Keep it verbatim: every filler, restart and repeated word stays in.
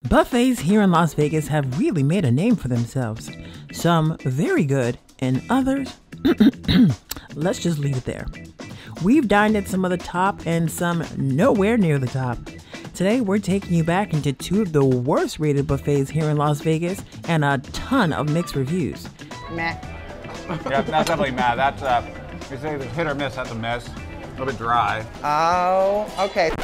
Buffets here in Las Vegas have really made a name for themselves. Some very good, and others, let's just leave it there. We've dined at some of the top and some nowhere near the top. Today, we're taking you back into two of the worst rated buffets here in Las Vegas and a ton of mixed reviews. Meh. Yeah, that's definitely meh. That's, uh, it's either hit or miss, that's a miss. A little bit dry. Oh, okay.